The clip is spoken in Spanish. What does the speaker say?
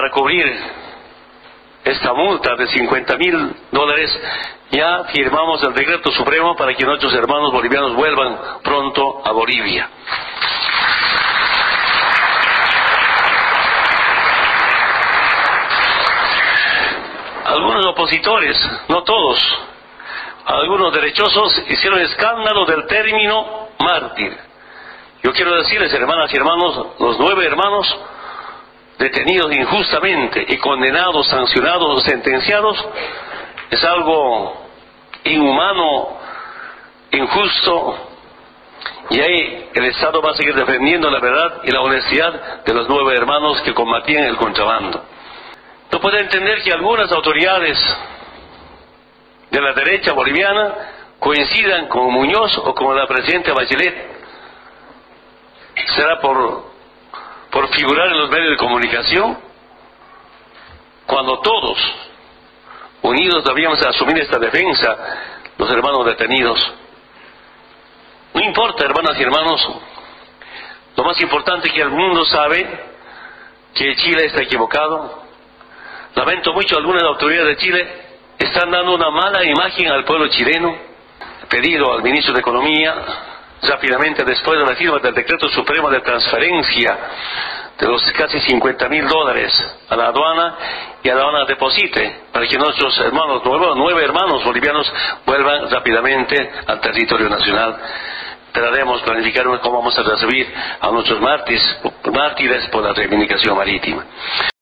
para cubrir esta multa de $50.000, ya firmamos el decreto supremo para que nuestros hermanos bolivianos vuelvan pronto a Bolivia. Algunos opositores, no todos, algunos derechosos hicieron escándalo del término mártir. Yo quiero decirles, hermanas y hermanos, los 9 hermanos detenidos injustamente y condenados, sancionados o sentenciados, es algo inhumano, injusto, y ahí el Estado va a seguir defendiendo la verdad y la honestidad de los 9 hermanos que combatían el contrabando. No puede entender que algunas autoridades de la derecha boliviana coincidan con Muñoz o con la presidenta Bachelet. ¿Será por figurar en los medios de comunicación? Cuando todos, unidos, debíamos asumir esta defensa, los hermanos detenidos. No importa, hermanas y hermanos, lo más importante es que el mundo sabe que Chile está equivocado. Lamento mucho, algunas autoridades de Chile están dando una mala imagen al pueblo chileno. He pedido al ministro de Economía, rápidamente después de la firma del decreto supremo de transferencia de los casi $50.000 a la aduana, y a la aduana deposite, para que nuestros hermanos, 9 hermanos bolivianos, vuelvan rápidamente al territorio nacional. Esperaremos planificar cómo vamos a recibir a nuestros mártires por la reivindicación marítima.